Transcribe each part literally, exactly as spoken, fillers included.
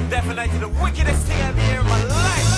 Definitely the wickedest thing I've ever in my life.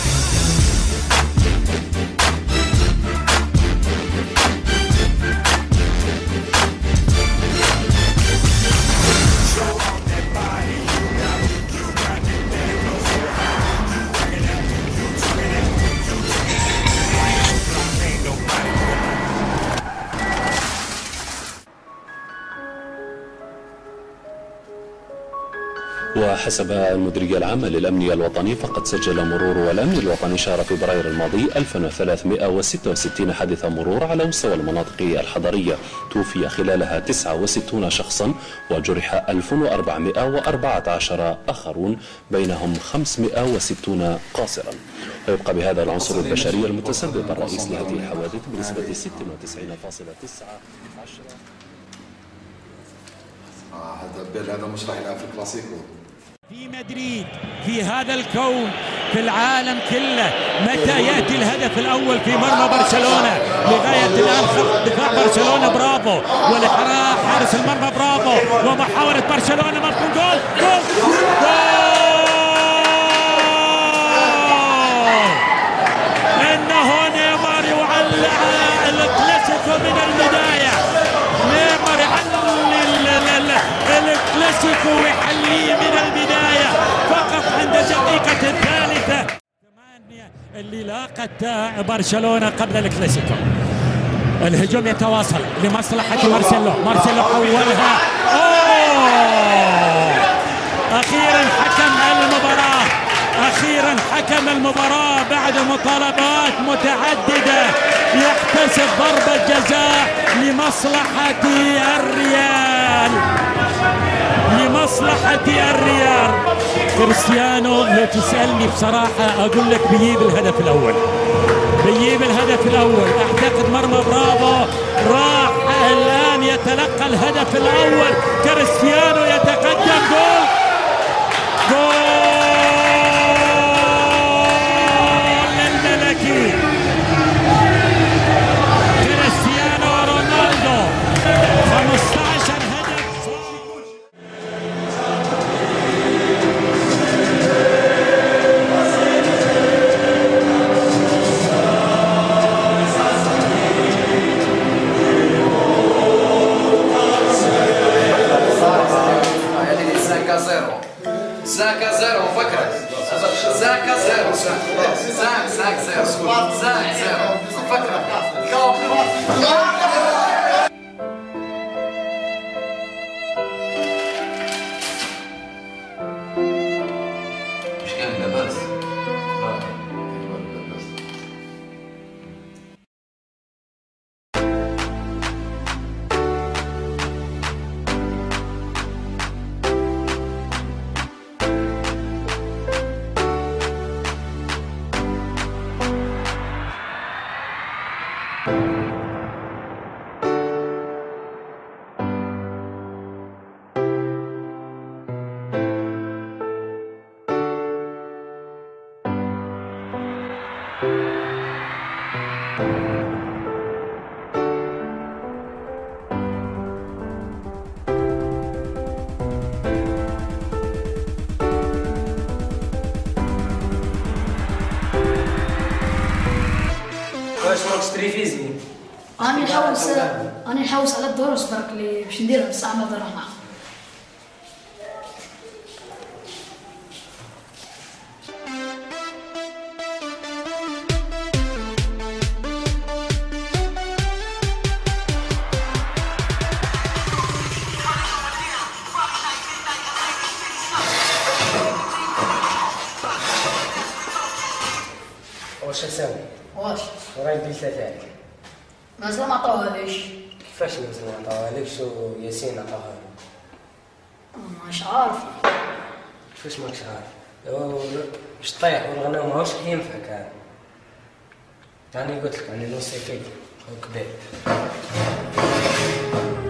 وحسب المديرية العامة للأمن الوطني فقد سجل مرور والأمن الوطني شهر فبراير الماضي ألف وثلاثمئة وستة وستين حادث مرور على مستوى المناطق الحضرية، توفي خلالها تسعة وستين شخصا وجرح ألف وأربعمئة وأربعة عشر آخرون بينهم خمسمئة وستون قاصرا. ويبقى بهذا العنصر البشري المتسبب الرئيس لهذه الحوادث بنسبة ستة وتسعين فاصلة تسعة عشرة. آه هذا البيل هذا مش راح يلعب في الكلاسيكو. في مدريد، في هذا الكون، في العالم كله، متى يأتي الهدف الأول في مرمى برشلونة؟ لغاية الآن خط دفاع برشلونة برافو، والإحراء حارس المرمى برافو، ومحاولة برشلونة ممكن جول جول جول. إنه نيمار يعلق الكلاسيكو من البداية، نيمار يعلق الكلاسيكو ويحليه من البداية فقط عند الدقيقة الثالثة ثمانية اللي لاقت برشلونة قبل الكلاسيكو. الهجوم يتواصل لمصلحة مارسيلو، مارسيلو حولها. أوه أخيرا حكم المباراة، أخيرا حكم المباراة بعد مطالبات متعددة يحتسب ضربة جزاء لمصلحة الريال، لمصلحة الريال. كريستيانو لو تسألني بصراحة أقول لك بيجيب الهدف الأول، بيجيب الهدف الأول. أعتقد مرمى برافو راح الآن يتلقى الهدف الأول. كريستيانو يتقدم جول جول للملكي. كريستيانو رونالدو خمسة عشر هدف. Zaca zero, فكرة Zaca zero, Zac, Zac zero, Zac zero, فكرة مش كان لاباس واش راك تشري فيزني؟ أنا نحوس أنا نحوس على الدروس برك اللي باش نديرها الساعة ما نروح معاهم. واش اسوي؟ واش؟ وراي ندير ذلك؟ مازال ما عطاوهاليش. كيفاش مازال ما عطاوهالكش وياسين عطاوها له؟ مش عارف. كيفاش ماكش عارف؟ باش طيح والغناء ماهوش ينفعك هذا. يعني قلت لك يعني نص كيف هو كبير.